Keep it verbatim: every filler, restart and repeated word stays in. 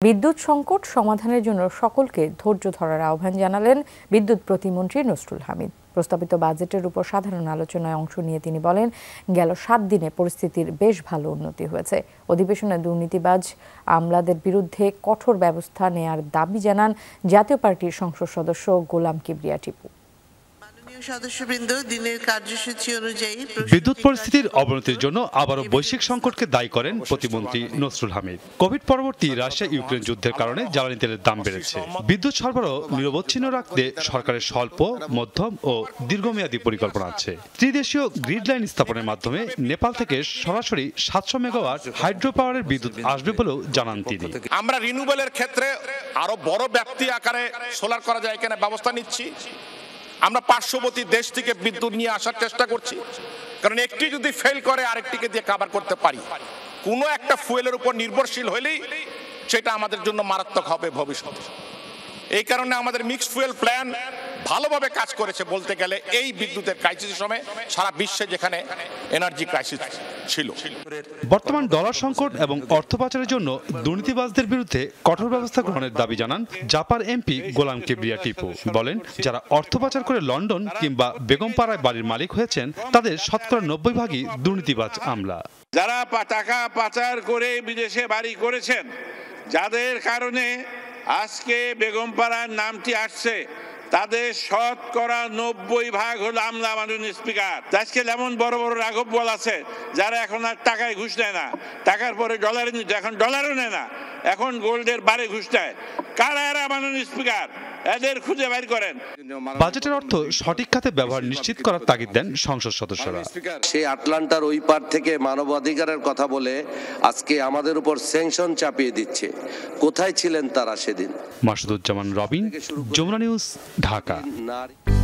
বিদ্যুৎ সংকট সমাধানের জন্য সকলকে ধৈর্য ধরার আহ্বান জানালেন বিদ্যুৎ প্রতিমন্ত্রী নসরুল হামিদ। প্রস্তাবিত বাজেটের উপর সাধারণ আলোচনায় অংশ নিয়ে তিনি বলেন, গেল সাত দিনে পরিস্থিতির বেশ ভালো উন্নতি হয়েছে। অধিবেশনে দুর্নীতিবাজ আমলাদের বিরুদ্ধে কঠোর ব্যবস্থা নেয়ার দাবি জানান জাতীয় পার্টির সংসদ সদস্য গোলাম কিবরিয়া টিপু। বিদ্যুৎ পরিস্থিতির অবনতির জন্য আবারও বৈশ্বিক সংকটকে দায়ী করেন প্রতিমন্ত্রী নসরুল হামিদ। কোভিড পরবর্তী রাশিয়া ইউক্রেন যুদ্ধের কারণে জ্বালানি তেলের দাম বেড়েছে। বিদ্যুৎ সরবরাহ নিরবচ্ছিন্ন রাখতে সরকারের স্বল্প, মধ্যম ও দীর্ঘমেয়াদী পরিকল্পনা আছে। ত্রিদেশীয় গ্রিড লাইন স্থাপনের মাধ্যমে নেপাল থেকে সরাসরি সাতশো মেগাওয়াট হাইড্রো পাওয়ারের বিদ্যুৎ আসবে বলেও জানান তিনি। আমরা রিনিউয়েবলের ক্ষেত্রে আরো বড় ব্যাপ্তি আকারে সোলার করা যায় কিনা ব্যবস্থা নিচ্ছি। আমরা পার্শ্ববর্তী দেশ থেকে বিদ্যুৎ নিয়ে আসার চেষ্টা করছি, কারণ একটি যদি ফেল করে আরেকটিকে দিয়ে কভার করতে পারি। কোনো একটা ফুয়েলের উপর নির্ভরশীল হলেই সেটা আমাদের জন্য মারাত্মক হবে ভবিষ্যতে। এই কারণে আমাদের মিক্সড ফুয়েল প্ল্যান ভালোভাবে কাজ করেছে বলতে গেলে এই বিদ্যুতের ক্রাইসিসের সময় সারা বিশ্বে যেখানে এনার্জি ক্রাইসিস ছিল। বর্তমান ডলার সংকট এবং অর্থ পাচারের জন্য দুর্নীতিবাজদের বিরুদ্ধে কঠোর ব্যবস্থা গ্রহণের দাবি জানান জাপার এমপি গোলাম কিবরিয়া টিপু। বলেন, যারা অর্থ পাচার করে লন্ডন কিংবা বেগমপাড়ায় বাড়ির মালিক হয়েছেন তাদের শতকরা নব্বই ভাগই দুর্নীতিবাজ আমলা। যারা টাকা পাচার করে বিদেশে বাড়ি করেছেন, যাদের কারণে আজকে বেগমপাড়ার নামটি আসছে, তাদের শতকরা নব্বই ভাগ হলো আমলা। মাননীয় স্পিকার, আজকে যেমন বড় বড় রাঘব বল আছে যারা এখন আর টাকায় ঘুষ নেয় না, টাকার পরে ডলারে নিত, এখন ডলারও নেয় না, এখন গোল্ডের বারে ঘুষ নেয়। কারা এরা মাননীয় স্পিকার? এদের খুঁজে বের করেন। বাজেটের অর্থ সঠিক খাতে ব্যবহার নিশ্চিত করার তাগিদ দেন সংসদ সদস্যরা। সেই আটলান্টার ওই পার থেকে মানবাধিকারের কথা বলে আজকে আমাদের উপর স্যাংশন চাপিয়ে দিচ্ছে। কোথায় ছিলেন তারা সেদিন? মাসুদুজ্জামান রবিন, যমুনা নিউজ, ঢাকা।